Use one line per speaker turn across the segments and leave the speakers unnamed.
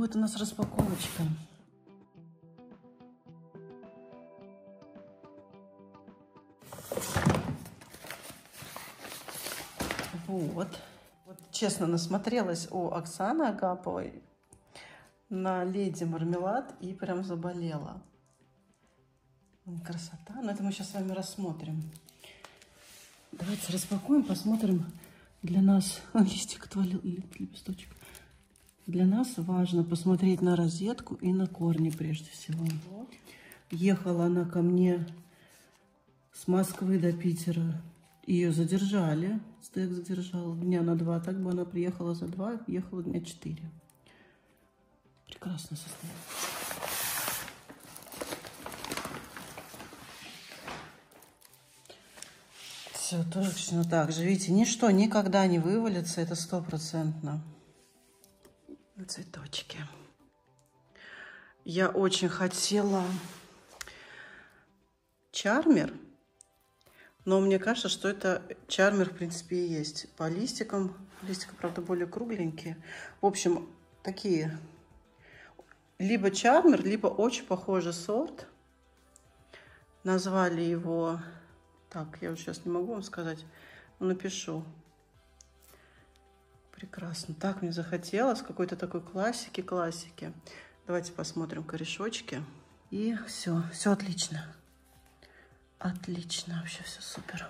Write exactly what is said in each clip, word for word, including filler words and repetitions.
будет у нас распаковочка. Вот. Вот честно насмотрелась у Оксаны Агаповой на Леди Мармелад и прям заболела. Красота. Но это мы сейчас с вами рассмотрим. Давайте распакуем, посмотрим. Для нас листик отвалил, лепесточек. Для нас важно посмотреть на розетку и на корни прежде всего. Вот. Ехала она ко мне с Москвы до Питера. Ее задержали. Стэк задержал дня на два. Так бы она приехала за два, ехала дня четыре. Прекрасное состояние. Все точно так же. Видите, ничто никогда не вывалится. Это стопроцентно. Цветочки. Я очень хотела чармер, но мне кажется, что это чармер, в принципе, и есть. По листикам. Листики, правда, более кругленькие. В общем, такие. Либо чармер, либо очень похожий сорт. Назвали его... Так, я вот сейчас не могу вам сказать. Напишу. Прекрасно. Так мне захотелось какой-то такой классики-классики. Давайте посмотрим корешочки. И все. Все отлично. Отлично. Вообще все супер.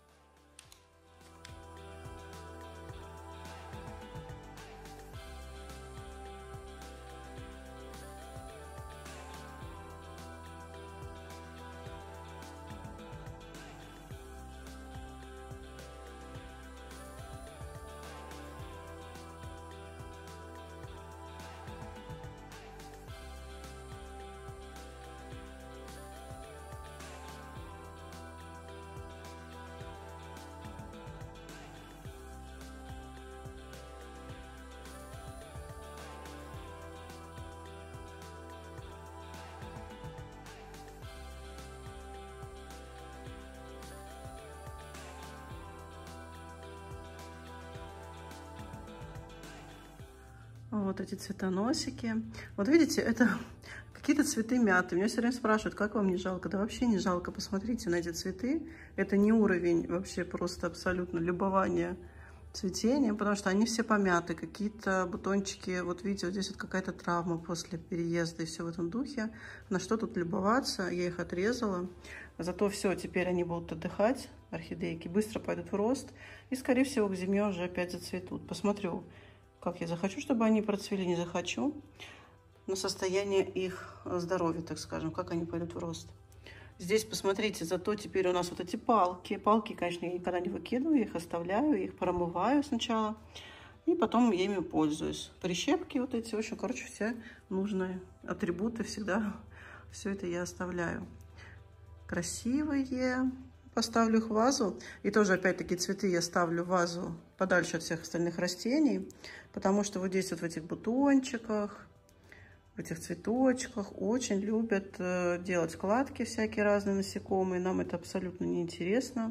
Вот эти цветоносики. Вот видите, это какие-то цветы мяты. Меня все время спрашивают, как вам не жалко? Да вообще не жалко. Посмотрите на эти цветы. Это не уровень вообще просто абсолютно любования цветением, потому что они все помяты. Какие-то бутончики. Вот видите, вот здесь вот какая-то травма после переезда и все в этом духе. На что тут любоваться? Я их отрезала. Зато все, теперь они будут отдыхать, орхидейки. Быстро пойдут в рост. И, скорее всего, к зиме уже опять зацветут. Посмотрю, как я захочу, чтобы они процвели, не захочу. На состояние их здоровья, так скажем, как они пойдут в рост. Здесь, посмотрите, зато теперь у нас вот эти палки. Палки, конечно, я никогда не выкидываю, я их оставляю, я их промываю сначала. И потом я ими пользуюсь. Прищепки вот эти, в общем, короче, все нужные атрибуты всегда. Все это я оставляю. Красивые. Поставлю их в вазу. И тоже, опять-таки, цветы я ставлю в вазу подальше от всех остальных растений. Потому что вот здесь вот в этих бутончиках, в этих цветочках очень любят э, делать складки всякие разные насекомые. Нам это абсолютно неинтересно.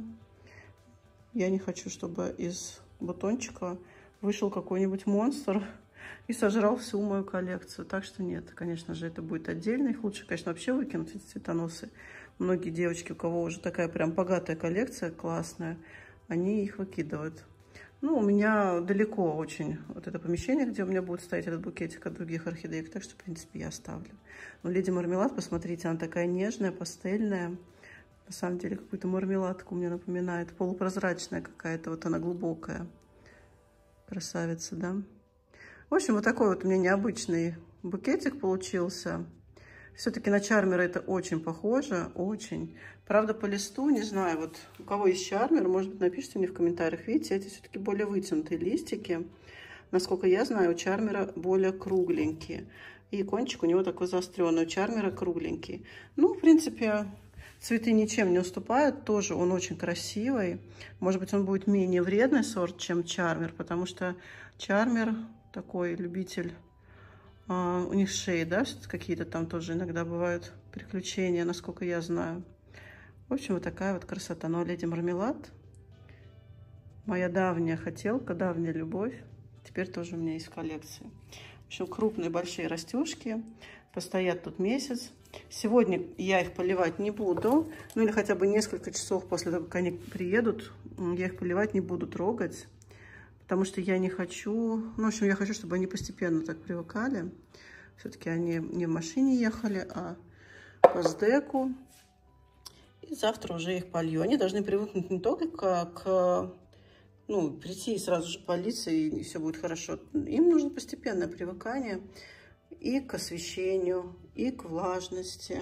Я не хочу, чтобы из бутончика вышел какой-нибудь монстр и сожрал всю мою коллекцию. Так что нет, конечно же, это будет отдельно. Их лучше, конечно, вообще выкинуть, эти цветоносы. Многие девочки, у кого уже такая прям богатая коллекция, классная, они их выкидывают. Ну, у меня далеко очень вот это помещение, где у меня будет стоять этот букетик от других орхидеек, так что, в принципе, я оставлю. Но Леди Мармелад, посмотрите, она такая нежная, пастельная. На самом деле, какую-то мармеладку мне напоминает. Полупрозрачная какая-то, вот она глубокая. Красавица, да? В общем, вот такой вот у меня необычный букетик получился. Все-таки на чармера это очень похоже, очень. Правда, по листу, не знаю, вот у кого есть чармер, может быть, напишите мне в комментариях. Видите, эти все-таки более вытянутые листики. Насколько я знаю, у чармера более кругленькие. И кончик у него такой заостренный, у чармера кругленький. Ну, в принципе, цветы ничем не уступают. Тоже он очень красивый. Может быть, он будет менее вредный сорт, чем чармер, потому что чармер такой любитель... Uh, у них шеи, да, какие-то там тоже иногда бывают приключения, насколько я знаю. В общем, вот такая вот красота. Но Леди Мармелад, моя давняя хотелка, давняя любовь, теперь тоже у меня есть в коллекции. В общем, крупные большие растюшки. Постоят тут месяц. Сегодня я их поливать не буду. Ну или хотя бы несколько часов после того, как они приедут, я их поливать не буду, трогать. Потому что я не хочу... Ну, в общем, я хочу, чтобы они постепенно так привыкали. Все-таки они не в машине ехали, а по СДЭКу. И завтра уже их полью. Они должны привыкнуть не только к... к ну, прийти и сразу же политься, и все будет хорошо. Им нужно постепенное привыкание и к освещению, и к влажности.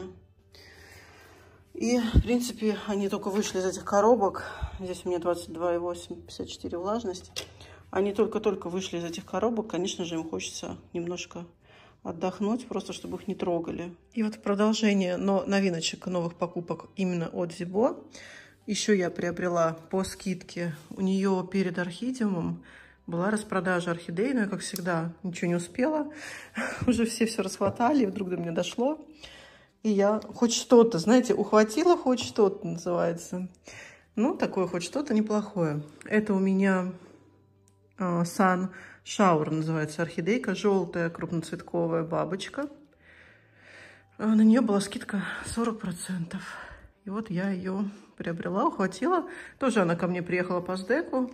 И, в принципе, они только вышли из этих коробок. Здесь у меня двадцать два и восемь, пятьдесят четыре влажность. Они только-только вышли из этих коробок. Конечно же, им хочется немножко отдохнуть, просто чтобы их не трогали. И вот продолжение но новиночек, новых покупок именно от Зибо. Еще я приобрела по скидке. У нее перед орхидеумом была распродажа орхидей, но я, как всегда, ничего не успела. Уже все все расхватали, и вдруг до меня дошло. И я хоть что-то, знаете, ухватила хоть что-то, называется. Ну, такое хоть что-то неплохое. Это у меня э, Sun Shower, называется орхидейка. Желтая крупноцветковая бабочка. А на нее была скидка сорок процентов. И вот я ее приобрела, ухватила. Тоже она ко мне приехала по СДЭКу.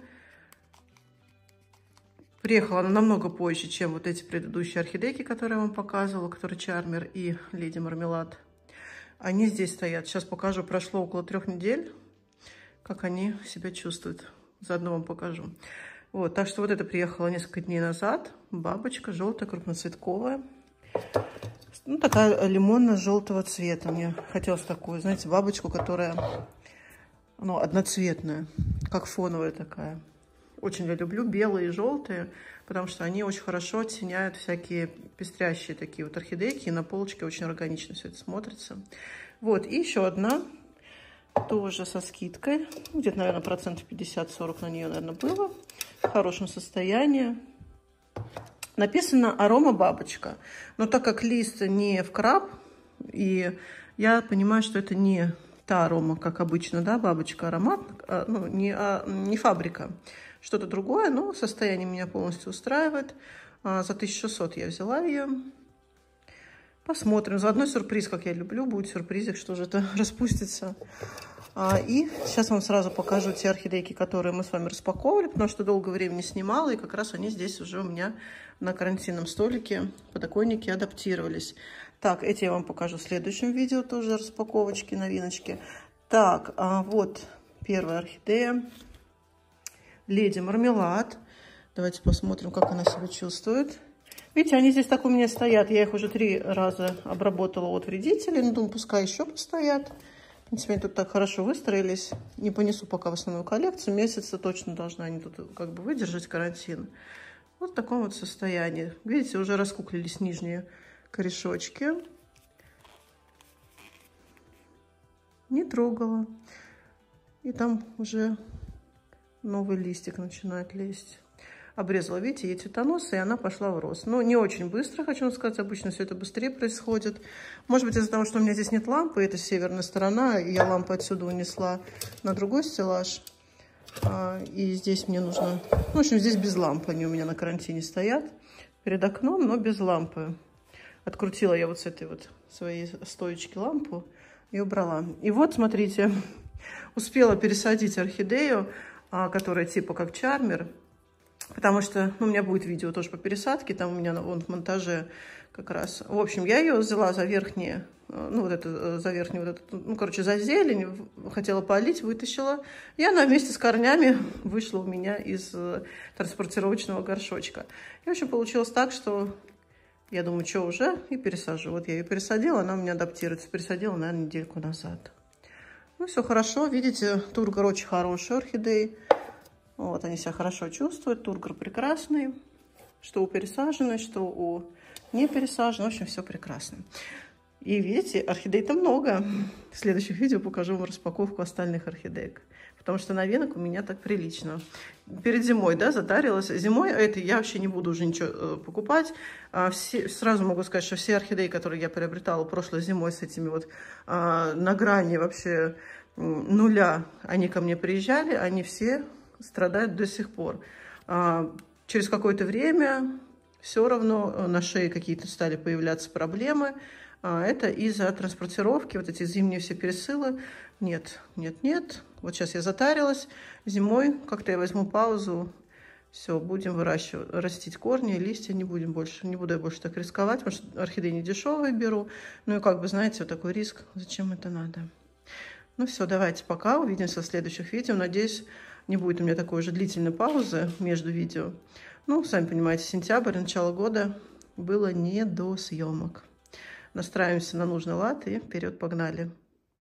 Приехала она намного позже, чем вот эти предыдущие орхидейки, которые я вам показывала, которые Чармер и Леди Мармелад. Они здесь стоят. Сейчас покажу. Прошло около трех недель, как они себя чувствуют. Заодно вам покажу. Вот, так что вот это приехала несколько дней назад. Бабочка желтая, крупноцветковая. Ну, такая лимонно-желтого цвета. Мне хотелось такую, знаете, бабочку, которая, ну, одноцветная, как фоновая такая. Очень я люблю белые и желтые, потому что они очень хорошо оттеняют всякие пестрящие такие вот орхидейки. И на полочке очень органично все это смотрится. Вот, и еще одна, тоже со скидкой. Где-то, наверное, процентов пятьдесят-сорок на нее, наверное, было. В хорошем состоянии. Написано арома бабочка. Но так как лист не в краб, и я понимаю, что это не та арома, как обычно, да, бабочка, аромат, а, ну, не, а, не фабрика. Что-то другое, но состояние меня полностью устраивает. А, за тысячу шестьсот я взяла ее. Посмотрим. Заодно сюрприз, как я люблю. Будет сюрпризик, что же это распустится. А, и сейчас вам сразу покажу те орхидейки, которые мы с вами распаковывали, потому что долгое время не снимала, и как раз они здесь уже у меня на карантинном столике, подоконнике адаптировались. Так, эти я вам покажу в следующем видео, тоже распаковочки, новиночки. Так, а вот первая орхидея. Леди Мармелад. Давайте посмотрим, как она себя чувствует. Видите, они здесь так у меня стоят. Я их уже три раза обработала от вредителей. Ну, думаю, пускай еще постоят. В принципе, они тут так хорошо выстроились. Не понесу пока в основную коллекцию. Месяца точно должны они тут как бы выдержать карантин. Вот в таком вот состоянии. Видите, уже раскуклились нижние корешочки. Не трогала. И там уже новый листик начинает лезть. Обрезала, видите, ей цветонос, и она пошла в рост. Но не очень быстро, хочу вам сказать, обычно все это быстрее происходит. Может быть, из-за того, что у меня здесь нет лампы, это северная сторона, и я лампу отсюда унесла на другой стеллаж. И здесь мне нужно... Ну, в общем, здесь без лампы они у меня на карантине стоят. Перед окном, но без лампы. Открутила я вот с этой вот своей стоечки лампу и убрала. И вот, смотрите, успела пересадить орхидею, которая типа как Чармер. Потому что, ну, у меня будет видео тоже по пересадке, там у меня вон в монтаже как раз. В общем, я ее взяла за верхние, ну, вот это, за верхнюю, вот это, ну, короче, за зелень, хотела полить, вытащила. И она вместе с корнями вышла у меня из транспортировочного горшочка. И, в общем, получилось так, что я думаю, что уже, и пересажу. Вот я ее пересадила, она у меня адаптируется. Пересадила, наверное, недельку назад. Ну, все хорошо. Видите, тургор очень хороший орхидей. Вот, они себя хорошо чувствуют. Тургор прекрасный. Что у пересаженной, что у не пересаженной. В общем, все прекрасно. И видите, орхидей-то много. В следующих видео покажу вам распаковку остальных орхидеек. Потому что новинок у меня так прилично. Перед зимой, да, затарилась. Зимой это я вообще не буду уже ничего э, покупать. А все, сразу могу сказать, что все орхидеи, которые я приобретала прошлой зимой с этими вот э, на грани вообще э, нуля, они ко мне приезжали, они все страдают до сих пор. А, через какое-то время все равно на шее какие-то стали появляться проблемы. Это из-за транспортировки, вот эти зимние все пересылы. Нет, нет, нет. Вот сейчас я затарилась. Зимой как-то я возьму паузу. Все, будем выращивать, растить корни, листья, не будем больше, не буду я больше так рисковать, потому что орхидеи не дешевые беру. Ну и как бы, знаете, вот такой риск, зачем это надо? Ну все, давайте пока, увидимся в следующих видео. Надеюсь, не будет у меня такой же длительной паузы между видео. Ну, сами понимаете, сентябрь, начало года было не до съемок. Настраиваемся на нужный лад и вперед погнали.